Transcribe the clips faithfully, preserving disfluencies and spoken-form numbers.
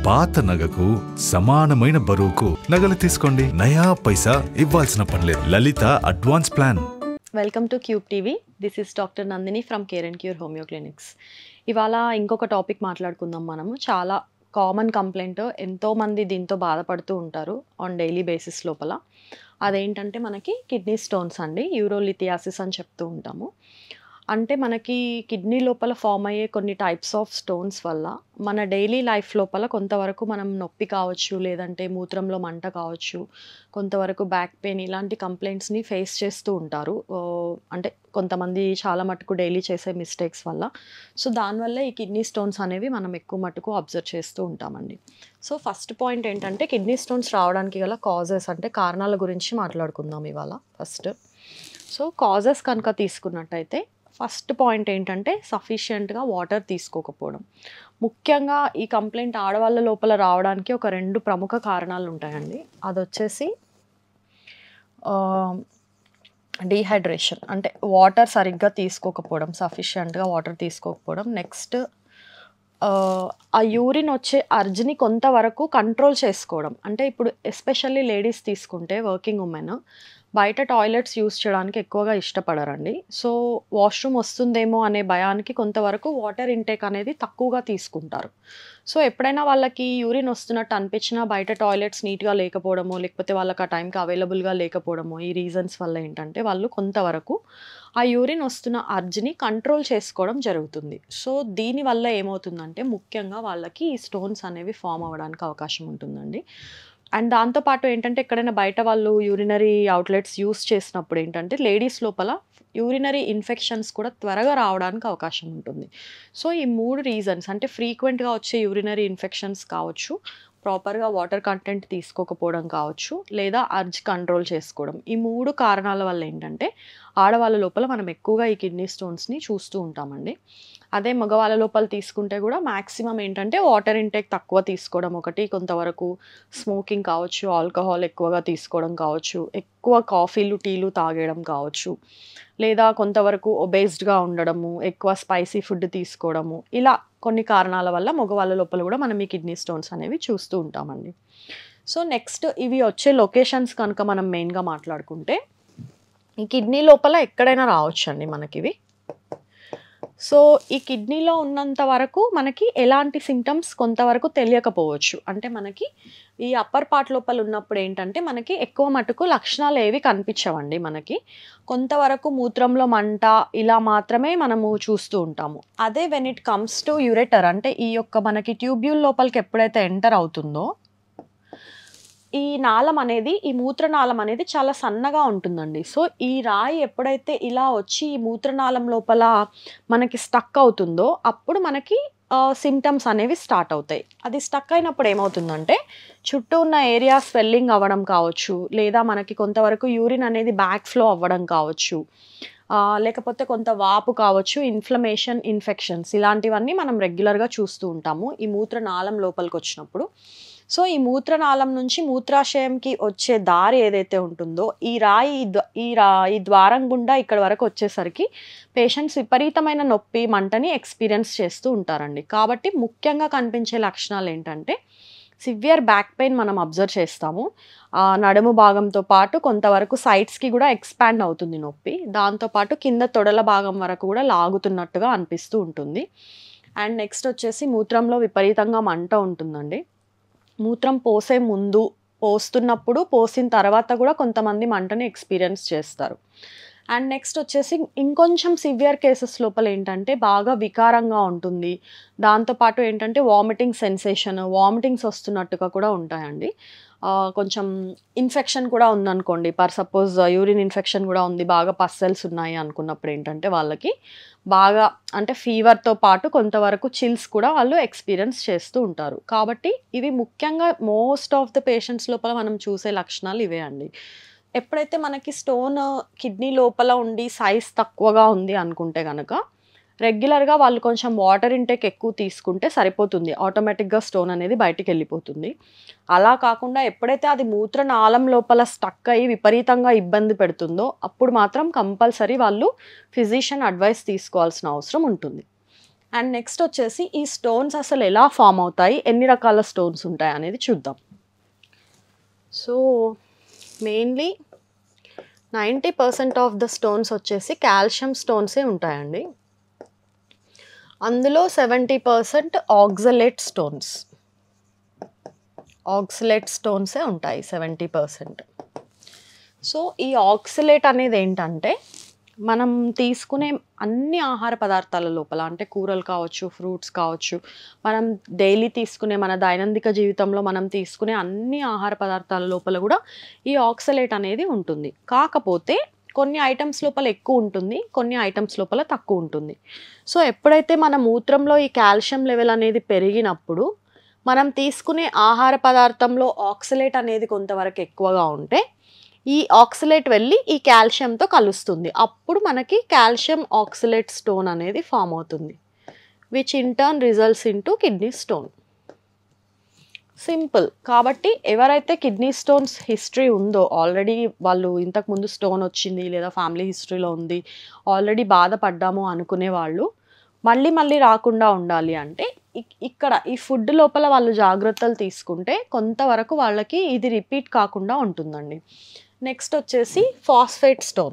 పాత నగకు సమానమైన బరువుకు నగలు తీసుకోండి. నయా పైసా ఇవ్వాల్సిన పనిలేదు. Lalitha advance plan. Welcome to cube TV. This is doctor Nandini from care and cure homeo clinics. ఇవాళ ఇంకొక టాపిక్ మాట్లాడుకుందాం మనము. చాలా కామన్ కంప్లైంట్, ఎంతోమంది దీంతో బాధపడుతూ ఉంటారు ఆన్ డైలీ బేసిస్ లోపల. అదేంటంటే మనకి కిడ్నీ స్టోన్స్ అండి, యూరోలిథియాసిస్ అని చెప్తూ ఉంటాము. అంటే మనకి కిడ్నీ లోపల ఫామ్ అయ్యే కొన్ని టైప్స్ ఆఫ్ స్టోన్స్ వల్ల మన డైలీ లైఫ్ లోపల కొంతవరకు మనం నొప్పి కావచ్చు, లేదంటే మూత్రంలో మంట కావచ్చు, కొంతవరకు బ్యాక్ పెయిన్, ఇలాంటి కంప్లైంట్స్ని ఫేస్ చేస్తూ ఉంటారు. అంటే కొంతమంది చాలా మటుకు డైలీ చేసే మిస్టేక్స్ వల్ల. సో దానివల్ల ఈ కిడ్నీ స్టోన్స్ అనేవి మనం ఎక్కువ మటుకు అబ్జర్వ్ చేస్తూ ఉంటామండి. సో ఫస్ట్ పాయింట్ ఏంటంటే కిడ్నీ స్టోన్స్ రావడానికి గల కాజెస్, అంటే కారణాల గురించి మాట్లాడుకుందాం ఇవాళ ఫస్ట్. సో కాజెస్ కనుక తీసుకున్నట్టయితే ఫస్ట్ పాయింట్ ఏంటంటే సఫిషియెంట్గా వాటర్ తీసుకోకపోవడం. ముఖ్యంగా ఈ కంప్లైంట్ ఆడవాళ్ళ లోపల రావడానికి ఒక రెండు ప్రముఖ కారణాలు ఉంటాయండి. అది వచ్చేసి డీహైడ్రేషన్, అంటే వాటర్ సరిగ్గా తీసుకోకపోవడం, సఫిషియెంట్గా వాటర్ తీసుకోకపోవడం. నెక్స్ట్ ఆ యూరిన్ వచ్చే అర్జ్ని కొంతవరకు కంట్రోల్ చేసుకోవడం. అంటే ఇప్పుడు ఎస్పెషల్లీ లేడీస్ తీసుకుంటే, వర్కింగ్ ఉమెన్ బయట టాయిలెట్స్ యూస్ చేయడానికి ఎక్కువగా ఇష్టపడరండి. సో వాష్రూమ్ వస్తుందేమో అనే భయానికి కొంతవరకు వాటర్ ఇంటేక్ అనేది తక్కువగా తీసుకుంటారు. సో ఎప్పుడైనా వాళ్ళకి యూరిన్ వస్తున్నట్టు అనిపించినా బయట టాయిలెట్స్ నీట్గా లేకపోవడమో, లేకపోతే వాళ్ళకి ఆ టైంకి అవైలబుల్గా లేకపోవడమో, ఈ రీజన్స్ వల్ల ఏంటంటే వాళ్ళు కొంతవరకు ఆ యూరిన్ వస్తున్న అర్జ్ని కంట్రోల్ చేసుకోవడం జరుగుతుంది. సో దీనివల్ల ఏమవుతుందంటే ముఖ్యంగా వాళ్ళకి ఈ స్టోన్స్ అనేవి ఫామ్ అవ్వడానికి అవకాశం ఉంటుందండి. అండ్ దాంతోపాటు ఏంటంటే ఎక్కడైనా బయట వాళ్ళు యూరినరీ అవుట్లెట్స్ యూస్ చేసినప్పుడు ఏంటంటే లేడీస్ లోపల యూరినరీ ఇన్ఫెక్షన్స్ కూడా త్వరగా రావడానికి అవకాశం ఉంటుంది. సో ఈ మూడు రీజన్స్, అంటే ఫ్రీక్వెంట్గా వచ్చే యూరినరీ ఇన్ఫెక్షన్స్ కావచ్చు, ప్రాపర్గా వాటర్ కంటెంట్ తీసుకోకపోవడం కావచ్చు, లేదా అర్జ్ కంట్రోల్ చేసుకోవడం, ఈ మూడు కారణాల వల్ల ఏంటంటే ఆడవాళ్ళ లోపల మనం ఎక్కువగా ఈ కిడ్నీ స్టోన్స్ని చూస్తూ ఉంటామండి. అదే మగవాళ్ళ లోపల తీసుకుంటే కూడా మ్యాక్సిమం ఏంటంటే వాటర్ ఇంటేక్ తక్కువ తీసుకోవడం ఒకటి, కొంతవరకు స్మోకింగ్ కావచ్చు, ఆల్కహాల్ ఎక్కువగా తీసుకోవడం కావచ్చు, ఎక్కువ కాఫీలు టీలు తాగేయడం కావచ్చు, లేదా కొంతవరకు ఒబేస్డ్గా ఉండడము, ఎక్కువ స్పైసీ ఫుడ్ తీసుకోవడము, ఇలా కొన్ని కారణాల వల్ల మగవాళ్ళ లోపల కూడా మనం ఈ కిడ్నీ స్టోన్స్ అనేవి చూస్తూ ఉంటామండి. సో నెక్స్ట్ ఇవి వచ్చే లొకేషన్స్ కనుక మనం మెయిన్గా మాట్లాడుకుంటే, ఈ కిడ్నీ లోపల ఎక్కడైనా రావచ్చండి మనకివి. సో ఈ కిడ్నీలో ఉన్నంత వరకు మనకి ఎలాంటి సిమ్టమ్స్ కొంతవరకు తెలియకపోవచ్చు. అంటే మనకి ఈ అప్పర్ పార్ట్ లోపల ఉన్నప్పుడు ఏంటంటే మనకి ఎక్కువ మటుకు లక్షణాలు ఏవి కనిపించవండి. మనకి కొంతవరకు మూత్రంలో మంట ఇలా మాత్రమే మనము చూస్తూ ఉంటాము. అదే when it comes to ureter, అంటే ఈ యొక్క మనకి ట్యూబ్యూల్ లోపలికి ఎప్పుడైతే ఎంటర్ అవుతుందో ఈ నాళం అనేది, ఈ మూత్రనాళం అనేది చాలా సన్నగా ఉంటుందండి. సో ఈ రాయి ఎప్పుడైతే ఇలా వచ్చి ఈ మూత్రనాళం లోపల మనకి స్టక్ అవుతుందో అప్పుడు మనకి సిమ్టమ్స్ అనేవి స్టార్ట్ అవుతాయి. అది స్టక్ అయినప్పుడు ఏమవుతుందంటే చుట్టూ ఉన్న ఏరియా స్వెల్లింగ్ అవ్వడం కావచ్చు, లేదా మనకి కొంతవరకు యూరిన్ అనేది బ్యాక్ ఫ్లో అవ్వడం కావచ్చు, లేకపోతే కొంత వాపు కావచ్చు, ఇన్ఫ్లమేషన్, ఇన్ఫెక్షన్స్, ఇలాంటివన్నీ మనం రెగ్యులర్గా చూస్తూ ఉంటాము ఈ మూత్రనాళం లోపలికి వచ్చినప్పుడు. సో ఈ మూత్రనాళం నుంచి మూత్రాశయంకి వచ్చే దారి ఏదైతే ఉంటుందో ఈ రాయి ఈ రా ఈ ద్వారం గుండా ఇక్కడ వరకు వచ్చేసరికి పేషెంట్స్ విపరీతమైన నొప్పి, మంటని ఎక్స్పీరియన్స్ చేస్తూ ఉంటారండి. కాబట్టి ముఖ్యంగా కనిపించే లక్షణాలు ఏంటంటే సివియర్ బ్యాక్ పెయిన్ మనం అబ్జర్వ్ చేస్తాము. నడుము భాగంతో పాటు కొంతవరకు సైడ్స్కి కూడా ఎక్స్పాండ్ అవుతుంది నొప్పి. దాంతోపాటు కింద తొడల భాగం వరకు కూడా లాగుతున్నట్టుగా అనిపిస్తూ ఉంటుంది. అండ్ నెక్స్ట్ వచ్చేసి మూత్రంలో విపరీతంగా మంట ఉంటుందండి. మూత్రం పోసే ముందు, పోస్తున్నప్పుడు, పోసిన తర్వాత కూడా కొంతమంది మంటని ఎక్స్పీరియన్స్ చేస్తారు. అండ్ నెక్స్ట్ వచ్చేసి ఇంకొంచెం సివియర్ కేసెస్ లోపల ఏంటంటే బాగా వికారంగా ఉంటుంది. దాంతోపాటు ఏంటంటే వామిటింగ్ సెన్సేషన్, వామిటింగ్స్ వస్తున్నట్టుగా కూడా ఉంటాయండి. కొంచెం ఇన్ఫెక్షన్ కూడా ఉందనుకోండి, పర్ సపోజ్ యూరిన్ ఇన్ఫెక్షన్ కూడా ఉంది, బాగా పస్సెల్స్ ఉన్నాయి అనుకున్నప్పుడు ఏంటంటే వాళ్ళకి బాగా, అంటే ఫీవర్తో పాటు కొంతవరకు చిల్స్ కూడా వాళ్ళు ఎక్స్పీరియన్స్ చేస్తూ ఉంటారు. కాబట్టి ఇవి ముఖ్యంగా మోస్ట్ ఆఫ్ ద పేషెంట్స్ లోపల మనం చూసే లక్షణాలు ఇవే అండి. ఎప్పుడైతే మనకి స్టోన్ కిడ్నీ లోపల ఉండి సైజ్ తక్కువగా ఉంది అనుకుంటే కనుక రెగ్యులర్గా వాళ్ళు కొంచెం వాటర్ ఇంటేక్ ఎక్కువ తీసుకుంటే సరిపోతుంది, ఆటోమేటిక్గా స్టోన్ అనేది బయటికి వెళ్ళిపోతుంది. అలా కాకుండా ఎప్పుడైతే అది మూత్రనాళం లోపల స్టక్ అయ్యి విపరీతంగా ఇబ్బంది పెడుతుందో అప్పుడు మాత్రం కంపల్సరీ వాళ్ళు ఫిజిషియన్ అడ్వైస్ తీసుకోవాల్సిన అవసరం ఉంటుంది. అండ్ నెక్స్ట్ వచ్చేసి ఈ స్టోన్స్ అసలు ఎలా ఫామ్ అవుతాయి, ఎన్ని రకాల స్టోన్స్ ఉంటాయి అనేది చూద్దాం. So mainly ninety percent of the stones వచ్చేసి కాల్షియం స్టోన్సే ఉంటాయండి. అందులో seventy percent oxalate stones oxalate స్టోన్సే ఉంటాయి సెవెంటీ పర్సెంట్. సో ఈ ఆక్సలేట్ అనేది ఏంటంటే మనం తీసుకునే అన్ని ఆహార పదార్థాల లోపల, అంటే కూరలు కావచ్చు, ఫ్రూట్స్ కావచ్చు, మనం డైలీ తీసుకునే మన దైనందిక జీవితంలో మనం తీసుకునే అన్ని ఆహార పదార్థాల లోపల కూడా ఈ ఆక్సలేట్ అనేది ఉంటుంది. కాకపోతే కొన్ని ఐటమ్స్ లోపల ఎక్కువ ఉంటుంది, కొన్ని ఐటమ్స్ లోపల తక్కువ ఉంటుంది. సో ఎప్పుడైతే మన మూత్రంలో ఈ కాల్షియం లెవెల్ అనేది పెరిగినప్పుడు మనం తీసుకునే ఆహార పదార్థంలో ఆక్సలేట్ అనేది కొంతవరకు ఎక్కువగా ఉంటే ఈ ఆక్సలేట్ వెళ్ళి ఈ కాల్షియంతో కలుస్తుంది. అప్పుడు మనకి కాల్షియం ఆక్సలేట్ స్టోన్ అనేది ఫామ్ అవుతుంది, which in turn results into kidney stone. Simple. కాబట్టి ఎవరైతే కిడ్నీ స్టోన్స్ హిస్టరీ ఉందో, ఆల్రెడీ వాళ్ళు ఇంతకుముందు స్టోన్ వచ్చింది లేదా ఫ్యామిలీ హిస్టరీలో ఉంది, ఆల్రెడీ బాధపడ్డాము అనుకునే వాళ్ళు మళ్ళీ మళ్ళీ రాకుండా ఉండాలి అంటే ఇక్కడ ఈ ఫుడ్ లోపల వాళ్ళు జాగ్రత్తలు తీసుకుంటే కొంతవరకు వాళ్ళకి ఇది రిపీట్ కాకుండా ఉంటుందండి. నెక్స్ట్ వచ్చేసి ఫాస్ఫేట్ స్టోన్.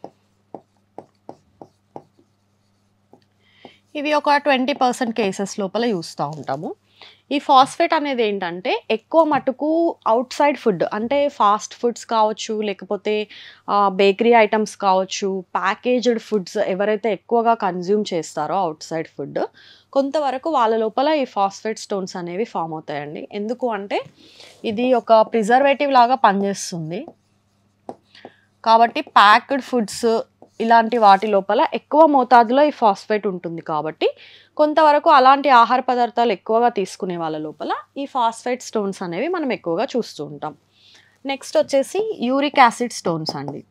ఇవి ఒక ట్వంటీ పర్సెంట్ కేసెస్ లోపల చూస్తూ ఉంటాము. ఈ ఫాస్ఫేట్ అనేది ఏంటంటే ఎక్కువ మటుకు అవుట్ సైడ్ ఫుడ్, అంటే ఫాస్ట్ ఫుడ్స్ కావచ్చు, లేకపోతే బేకరీ ఐటమ్స్ కావచ్చు, ప్యాకేజ్డ్ ఫుడ్స్ ఎవరైతే ఎక్కువగా కన్జ్యూమ్ చేస్తారో అవుట్ సైడ్ ఫుడ్, కొంతవరకు వాళ్ళ లోపల ఈ ఫాస్ఫేట్ స్టోన్స్ అనేవి ఫామ్ అవుతాయండి. ఎందుకు అంటే ఇది ఒక ప్రిజర్వేటివ్ లాగా పనిచేస్తుంది. కాబట్టి ప్యాక్డ్ ఫుడ్స్ ఇలాంటి వాటి లోపల ఎక్కువ మోతాదులో ఈ ఫాస్ఫేట్ ఉంటుంది. కాబట్టి కొంతవరకు అలాంటి ఆహార పదార్థాలు ఎక్కువగా తీసుకునే వాళ్ళ లోపల ఈ ఫాస్ఫేట్ స్టోన్స్ అనేవి మనం ఎక్కువగా చూస్తూ ఉంటాం. నెక్స్ట్ వచ్చేసి యూరిక్ యాసిడ్ స్టోన్స్ అండి.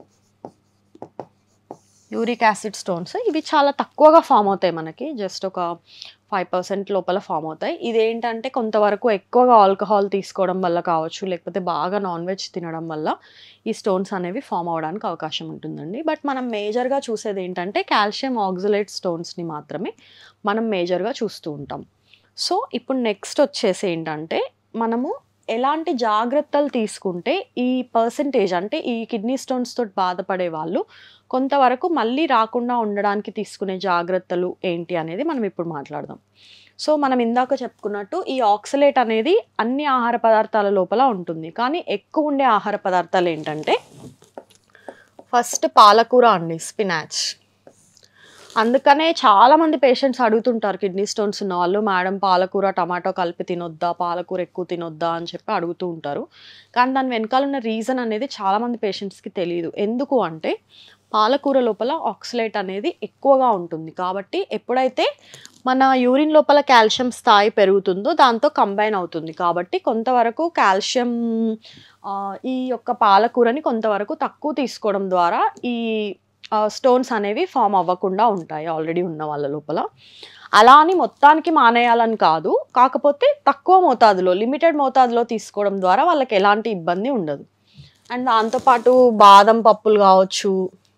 యూరిక్ యాసిడ్ స్టోన్స్ ఇవి చాలా తక్కువగా ఫామ్ అవుతాయి, మనకి జస్ట్ ఒక ఫైవ్ పర్సెంట్ లోపల ఫామ్ అవుతాయి. ఇదేంటంటే కొంతవరకు ఎక్కువగా ఆల్కహాల్ తీసుకోవడం వల్ల కావచ్చు, లేకపోతే బాగా నాన్ వెజ్ తినడం వల్ల ఈ స్టోన్స్ అనేవి ఫామ్ అవడానికి అవకాశం ఉంటుందండి. బట్ మనం మేజర్గా చూసేది ఏంటంటే కాల్షియం ఆక్సలేట్ స్టోన్స్ని మాత్రమే మనం మేజర్గా చూస్తూ ఉంటాం. సో ఇప్పుడు నెక్స్ట్ వచ్చేసి ఏంటంటే మనము ఎలాంటి జాగ్రత్తలు తీసుకుంటే ఈ పర్సంటేజ్, అంటే ఈ కిడ్నీ స్టోన్స్ తోటి బాధపడే వాళ్ళు కొంతవరకు మళ్ళీ రాకుండా ఉండడానికి తీసుకునే జాగ్రత్తలు ఏంటి అనేది మనం ఇప్పుడు మాట్లాడదాం. సో మనం ఇందాక చెప్పుకున్నట్టు ఈ ఆక్సలేట్ అనేది అన్ని ఆహార పదార్థాల లోపల ఉంటుంది. కానీ ఎక్కువ ఉండే ఆహార పదార్థాలు ఏంటంటే ఫస్ట్ పాలకూర అండి, స్పినాచ్. అందుకనే చాలామంది పేషెంట్స్ అడుగుతుంటారు కిడ్నీ స్టోన్స్ ఉన్న వాళ్ళు, మేడం పాలకూర టమాటో కలిపి తినొద్దా, పాలకూర ఎక్కువ తినొద్దా అని చెప్పి అడుగుతూ ఉంటారు. కానీ దాని వెనకాల ఉన్న రీజన్ అనేది చాలామంది పేషెంట్స్కి తెలియదు. ఎందుకు అంటే పాలకూర లోపల ఆక్సలేట్ అనేది ఎక్కువగా ఉంటుంది. కాబట్టి ఎప్పుడైతే మన యూరిన్ లోపల కాల్షియం స్థాయి పెరుగుతుందో దాంతో కంబైన్ అవుతుంది. కాబట్టి కొంతవరకు కాల్షియం ఈ యొక్క పాలకూరని కొంతవరకు తక్కువ తీసుకోవడం ద్వారా ఈ స్టోన్స్ అనేవి ఫామ్ అవ్వకుండా ఉంటాయి ఆల్రెడీ ఉన్న వాళ్ళ లోపల. అలా అని మొత్తానికి మానేయాలని కాదు, కాకపోతే తక్కువ మోతాదులో, లిమిటెడ్ మోతాదులో తీసుకోవడం ద్వారా వాళ్ళకి ఎలాంటి ఇబ్బంది ఉండదు. అండ్ దాంతోపాటు బాదం పప్పులు కావచ్చు,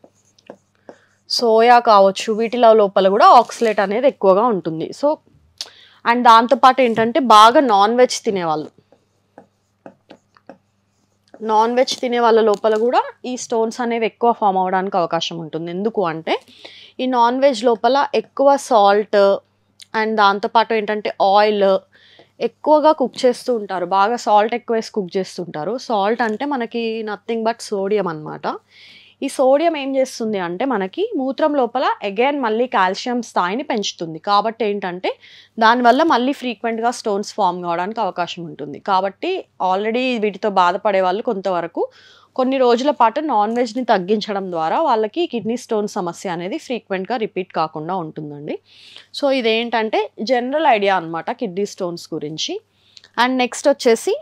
సోయా కావచ్చు, వీటిలో లోపల కూడా ఆక్సలేట్ అనేది ఎక్కువగా ఉంటుంది. సో అండ్ దాంతోపాటు ఏంటంటే బాగా నాన్ వెజ్ తినేవాళ్ళు, నాన్ వెజ్ తినే వాళ్ళ లోపల కూడా ఈ స్టోన్స్ అనేవి ఎక్కువ ఫామ్ అవ్వడానికి అవకాశం ఉంటుంది. ఎందుకు అంటే ఈ నాన్ వెజ్ లోపల ఎక్కువ సాల్ట్ అండ్ దాంతోపాటు ఏంటంటే ఆయిల్ ఎక్కువగా కుక్ చేస్తూ ఉంటారు, బాగా సాల్ట్ ఎక్కువ వేసి కుక్ చేస్తుంటారు. సాల్ట్ అంటే మనకి నథింగ్ బట్ సోడియం అన్నమాట. ఈ సోడియం ఏం చేస్తుంది అంటే మనకి మూత్రం లోపల అగైన్ మళ్ళీ కాల్షియం స్థాయిని పెంచుతుంది. కాబట్టి ఏంటంటే దానివల్ల మళ్ళీ ఫ్రీక్వెంట్గా స్టోన్స్ ఫామ్ కావడానికి అవకాశం ఉంటుంది. కాబట్టి ఆల్రెడీ వీటితో బాధపడే వాళ్ళు కొంతవరకు కొన్ని రోజుల పాటు నాన్ వెజ్ని తగ్గించడం ద్వారా వాళ్ళకి కిడ్నీ స్టోన్ సమస్య అనేది ఫ్రీక్వెంట్గా రిపీట్ కాకుండా ఉంటుందండి. సో ఇదేంటంటే జనరల్ ఐడియా అనమాట కిడ్నీ స్టోన్స్ గురించి. అండ్ నెక్స్ట్ వచ్చేసి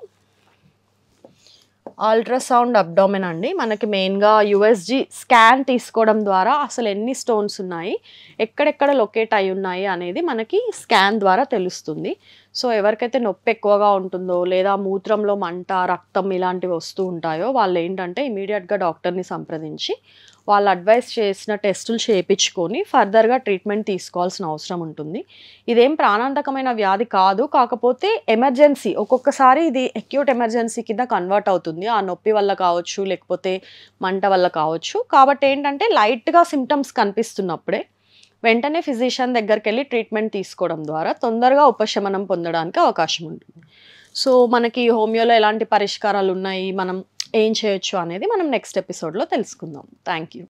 అల్ట్రాసౌండ్ అబ్డామిన్ అండి. మనకి మెయిన్గా యూఎస్జి స్కాన్ తీసుకోవడం ద్వారా అసలు ఎన్ని స్టోన్స్ ఉన్నాయి, ఎక్కడెక్కడ లొకేట్ అయి ఉన్నాయి అనేది మనకి స్కాన్ ద్వారా తెలుస్తుంది. సో ఎవరికైతే నొప్పి ఎక్కువగా ఉంటుందో లేదా మూత్రంలో మంట, రక్తం ఇలాంటివి వస్తూ ఉంటాయో వాళ్ళు ఏంటంటే ఇమీడియట్‌గా డాక్టర్‌ని సంప్రదించి వాళ్ళు అడ్వైస్ చేసిన టెస్టులు చేపించుకొని ఫర్దర్‌గా ట్రీట్మెంట్ తీసుకోవాల్సిన అవసరం ఉంటుంది. ఇదేం ప్రాణాంతకమైన వ్యాధి కాదు. కాకపోతే ఎమర్జెన్సీ ఒక్కొక్కసారి ఇది అక్యూట్ ఎమర్జెన్సీ కింద కన్వర్ట్ అవుతుంది. ఆ నొప్పి వల్ల కావచ్చు, లేకపోతే మంట వల్ల కావచ్చు. కాబట్టి ఏంటంటే లైట్‌గా సింప్టమ్స్ కనిపిస్తున్నప్పుడే వెంటనే ఫిజిషియన్ దగ్గరికెళ్ళి ట్రీట్మెంట్ తీసుకోవడం ద్వారా తొందరగా ఉపశమనం పొందడానికి అవకాశం ఉంటుంది. సో మనకి హోమియోలో ఎలాంటి పరిష్కారాలు ఉన్నాయి, మనం ఏం చేయొచ్చు అనేది మనం నెక్స్ట్ ఎపిసోడ్‌లో తెలుసుకుందాం. Thank you.